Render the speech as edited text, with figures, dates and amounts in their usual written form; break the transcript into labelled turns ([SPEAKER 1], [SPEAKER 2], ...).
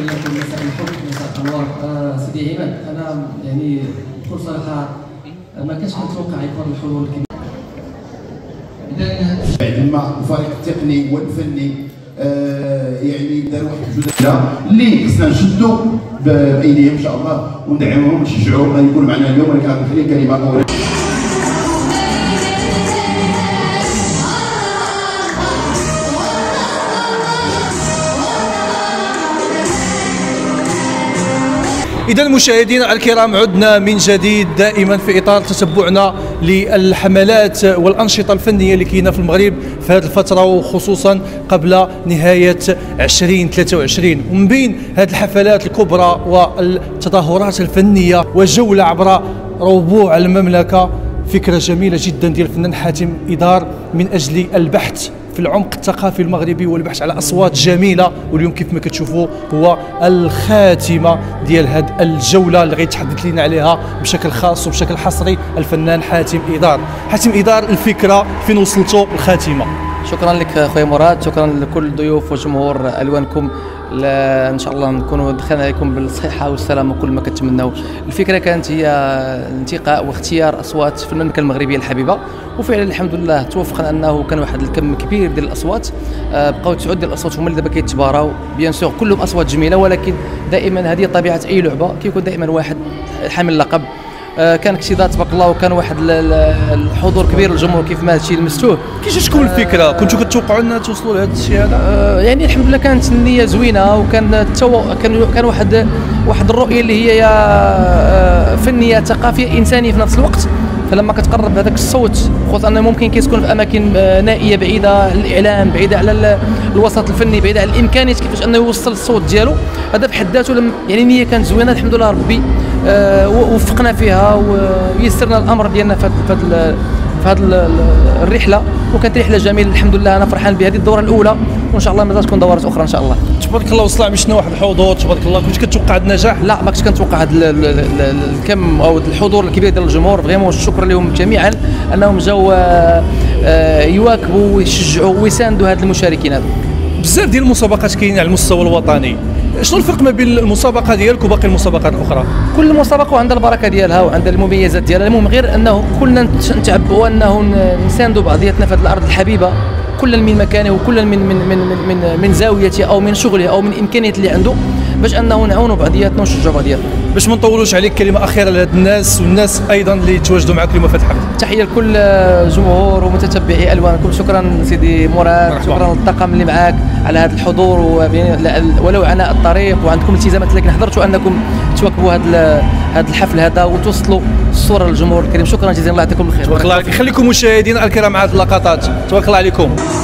[SPEAKER 1] لكم مساء الحب مساء الانوار. سيدي عماد، انا يعني بكل صراحه ما كنتش كنتوقع يكون الحضور الكبير.
[SPEAKER 2] بعد ما الفريق التقني والفني يعني دار واحد الجهود اللي خصنا نشدوا بايديهم ان شاء الله وندعمهم ونشجعوهم غادي يكونوا معنا اليوم. ولكن غنخلي الكلمه الاولى
[SPEAKER 3] إذا مشاهدينا الكرام، عدنا من جديد دائما في إطار تتبعنا للحملات والأنشطة الفنية اللي كاينة في المغرب في هذه الفترة، وخصوصا قبل نهاية 2023. ومن بين هذه الحفلات الكبرى والتظاهرات الفنية وجولة عبر ربوع المملكة، فكرة جميلة جدا ديال الفنان حاتم إدار من أجل البحث في العمق الثقافي المغربي والبحث على اصوات جميله. واليوم كيف ما كتشوفوا هو الخاتمه ديال هذه الجوله اللي غيتحدث لنا عليها بشكل خاص وبشكل حصري الفنان حاتم إدار. حاتم إدار، الفكره فين وصلتوا الخاتمه؟
[SPEAKER 4] شكرا لك خويا مراد، شكرا لكل الضيوف وجمهور الوانكم. ان شاء الله نكونوا دخلنا عليكم بالصحه والسلامه وكل ما كتمناو. الفكره كانت هي انتقاء واختيار اصوات في المملكه المغربيه الحبيبه، وفعلا الحمد لله توفقنا انه كان واحد الكم كبير ديال الاصوات. بقاو 9 ديال الاصوات هما اللي دابا كيتباراو، بيان سور كلهم اصوات جميله، ولكن دائما هذه طبيعه اي لعبه، كيكون دائما واحد حامل لقب. كان اكتظاظ تبارك الله، وكان واحد الحضور كبير للجمهور كيف ما هادشي لمستوه.
[SPEAKER 3] كيفاش تكون الفكره؟ كنتوا كتوقعوا انها توصلوا لهذا الشيء هذا؟
[SPEAKER 4] يعني الحمد لله كانت النيه زوينه، وكان كان واحد الرؤيه اللي هي فنيه ثقافيه انسانيه في نفس الوقت. فلما كتقرب هذاك الصوت، خصوصا انه ممكن كيسكن في اماكن نائيه بعيده عن الاعلام، بعيده على الوسط الفني، بعيده على الامكانيات كيفاش انه يوصل الصوت ديالو، هذا في حد ذاته يعني النيه كانت زوينه. الحمد لله ربي وفقنا فيها ويسرنا الامر ديالنا في هذه الرحله، وكانت رحله جميله الحمد لله. انا فرحان بهذه الدوره الاولى، وان شاء الله مازال تكون دورات اخرى ان شاء الله.
[SPEAKER 3] تبارك الله، وصل عملنا واحد الحضور تبارك الله. كنت كتوقع هذا النجاح؟
[SPEAKER 4] لا، ما كنتش كنتوقع هذا الكم او الحضور الكبير ديال الجمهور. فريمون الشكر لهم جميعا انهم جاوا يواكبوا ويشجعوا ويساندوا هاد المشاركين هذو.
[SPEAKER 3] بزاف ديال المسابقات كاينين على المستوى الوطني، شنو الفرق ما بين المسابقه ديالك وباقي المسابقات الاخرى؟
[SPEAKER 4] كل مسابقه عندها البركه ديالها وعندها المميزات ديالها. المهم غير انه كلنا نتعبوا انه نساندوا بعضياتنا في هذه الارض الحبيبه، كل من مكانه وكل من زاويته او من شغله او من امكانيات اللي عنده، باش انه نعاونوا بعضياتنا ونشجعوا بعضياتنا.
[SPEAKER 3] باش ما نطولوش عليك، كلمه اخيره لهاد الناس والناس ايضا اللي تواجدوا معك اليوم في الحفل.
[SPEAKER 4] تحيه لكل جمهور ومتتبعي الوانكم. شكرا سيدي مراد، شكرا للطاقم اللي معاك على هذا الحضور، ولو عناء الطريق وعندكم التزامات، لكن حضرتوا انكم تواكبوا هذا الحفل هذا وتوصلوا الصوره للجمهور الكريم. شكرا جزيلا، الله يعطيكم الخير.
[SPEAKER 3] تبارك الله عليك. خليكم مشاهدينا الكرام مع هذه اللقطات. تبارك الله عليكم.